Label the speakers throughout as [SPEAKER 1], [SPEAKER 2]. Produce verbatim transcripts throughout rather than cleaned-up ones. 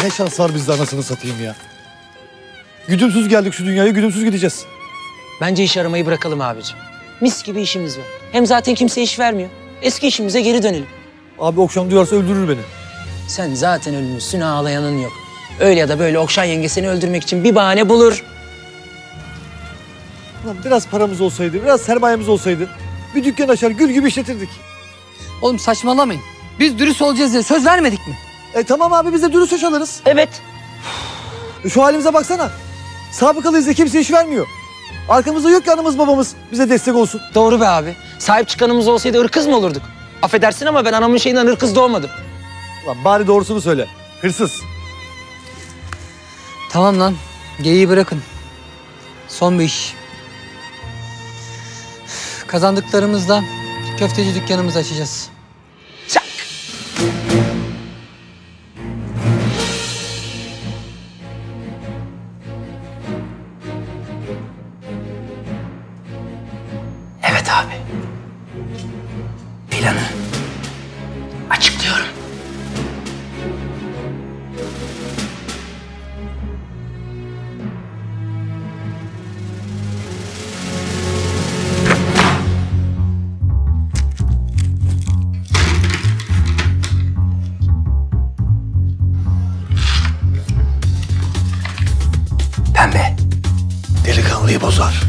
[SPEAKER 1] ne şans var bizde anasını satayım ya. Güdümsüz geldik şu dünyaya, güdümsüz gideceğiz.
[SPEAKER 2] Bence iş aramayı bırakalım abicim. Mis gibi işimiz var. Hem zaten kimse iş vermiyor. Eski işimize geri dönelim.
[SPEAKER 1] Abi Okşan duyarsa öldürür beni.
[SPEAKER 2] Sen zaten ölmüşsün, ağlayanın yok. Öyle ya da böyle Okşan yenge seni öldürmek için bir bahane bulur.
[SPEAKER 1] Lan biraz paramız olsaydı, biraz sermayemiz olsaydı bir dükkan açar, gül gibi işletirdik.
[SPEAKER 3] Oğlum saçmalamayın. Biz dürüst olacağız diye söz vermedik mi?
[SPEAKER 1] E tamam abi, biz de dürüst iş alırız.
[SPEAKER 2] Evet.
[SPEAKER 1] Şu halimize baksana. Sabıkalıyız da kimse iş vermiyor. Arkamızda yok ki anamız babamız bize destek olsun.
[SPEAKER 2] Doğru be abi. Sahip çıkanımız olsaydı hırkız mı olurduk? Affedersin ama ben anamın şeyinden hırkız doğmadım.
[SPEAKER 1] Lan bari doğrusunu söyle. Hırsız.
[SPEAKER 3] Tamam lan. Geyiği bırakın. Son bir iş. Kazandıklarımızla köfteci dükkanımızı açacağız.
[SPEAKER 2] Çak! Evet abi. Planı açıklıyorum. Pembe, delikanlıyı bozar.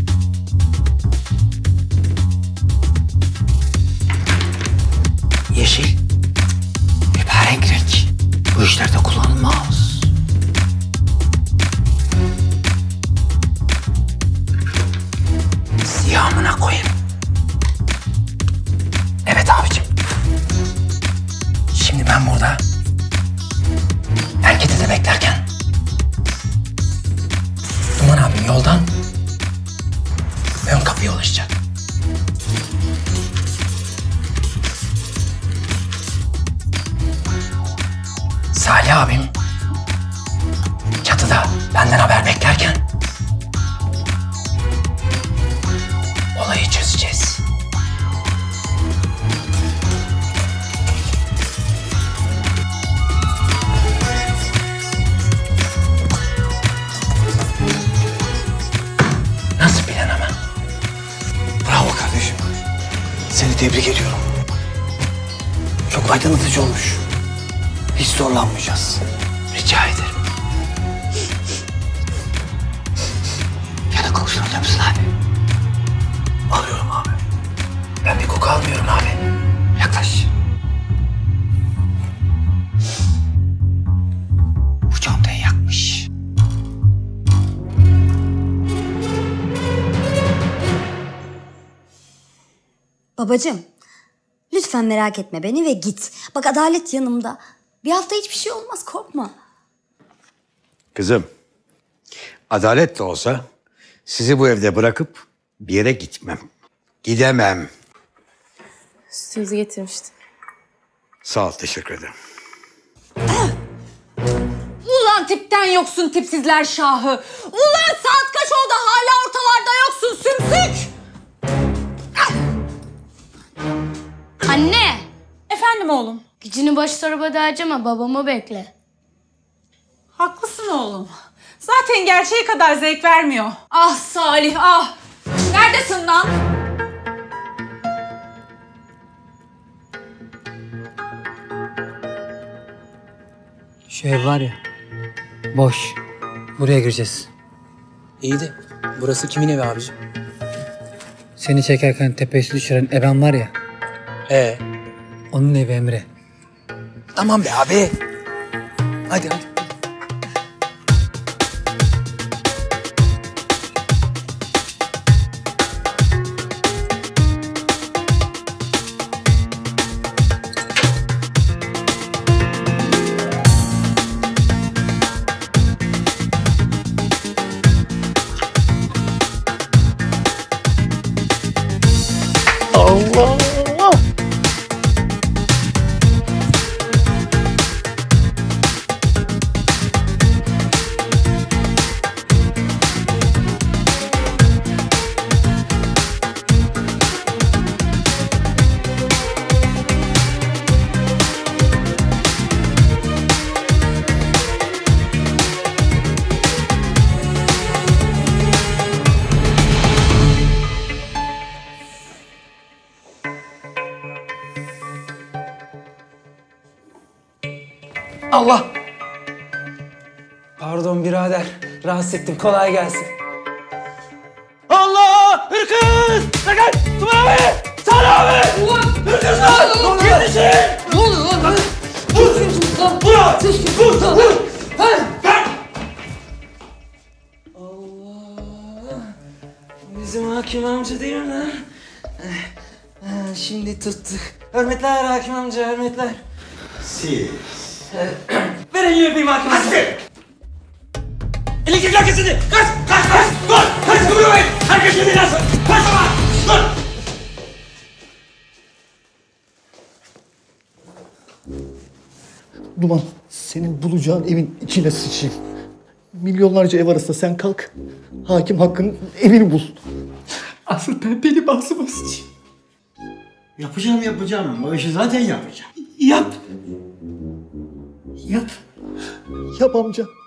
[SPEAKER 2] Yeşil, mübarek renk. Bu işlerde kullanılmaz. Siyahımına koyayım. Evet abicim. Şimdi ben burada herkese de beklerken Duman abim yoldan ön kapıya ulaşacak. Salih abim çatıda benden haber beklerken olayı çözeceğiz. Nasıl plan ama?
[SPEAKER 1] Bravo kardeşim. Seni tebrik ediyorum. Çok aydınlatıcı olmuş. Hiç zorlanmayacağız.
[SPEAKER 2] Rica ederim. Yana kokusunu alıyor musun abi?
[SPEAKER 1] Alıyorum abi.
[SPEAKER 2] Ben bir koku almıyorum abi. Yaklaş. Bu çantayı yakmış.
[SPEAKER 4] Babacığım, lütfen merak etme beni ve git. Bak Adalet yanımda. Bir hafta hiçbir şey olmaz, korkma.
[SPEAKER 5] Kızım, adalet de olsa sizi bu evde bırakıp bir yere gitmem. Gidemem.
[SPEAKER 6] Sütünüzü getirmiştim.
[SPEAKER 5] Sağ ol, teşekkür ederim.
[SPEAKER 6] Ulan tipten yoksun tipsizler şahı. Ulan saat kaç oldu hala ortalarda yoksun sümsük.
[SPEAKER 7] Anne!
[SPEAKER 6] Efendim oğlum?
[SPEAKER 7] Gücünü boş torbada harcama, babamı bekle.
[SPEAKER 6] Haklısın oğlum. Zaten gerçeği kadar zevk vermiyor. Ah Salih ah. Neredesin lan?
[SPEAKER 3] Şu ev var ya, boş. Buraya gireceğiz.
[SPEAKER 2] İyi de burası kimin evi abicim?
[SPEAKER 3] Seni çekerken tepesi düşüren eben var ya,
[SPEAKER 2] Ee,
[SPEAKER 3] onun evi Emre.
[SPEAKER 2] tamam be abi. Hadi hadi. Allah! Pardon birader. Rahatsız ettim. Kolay gelsin. Allah! Hırkız! Sakın! Duman abi! Sağ abi! Ulan! Hırkız lan! Yetişin!
[SPEAKER 3] Ne oluyor lan?
[SPEAKER 2] Vur! Vur! Vur! Vur! Vur! Allah! Bizim hakim amca değil mi lan? Ha, şimdi tuttuk. Hürmetler hakim amca, hürmetler.
[SPEAKER 5] Siz.
[SPEAKER 2] Ver elini öpeyim hakim amca.
[SPEAKER 5] Elektrik lakasını! Kaç! Kaç! Kaç! Dur! Kaç! Kıvırmayın! Herkes kendini lazım! Kaç ama! Dur!
[SPEAKER 8] Duman, senin bulacağın evin içine sıçayım. Milyonlarca ev arasında sen kalk. Hakim Hakkı'nın evini bul. Asıl ben benim ağzıma sıçayım.
[SPEAKER 9] Yapacağım yapacağım. O işi zaten yapacağım.
[SPEAKER 8] Yap. Yap. Yap amca.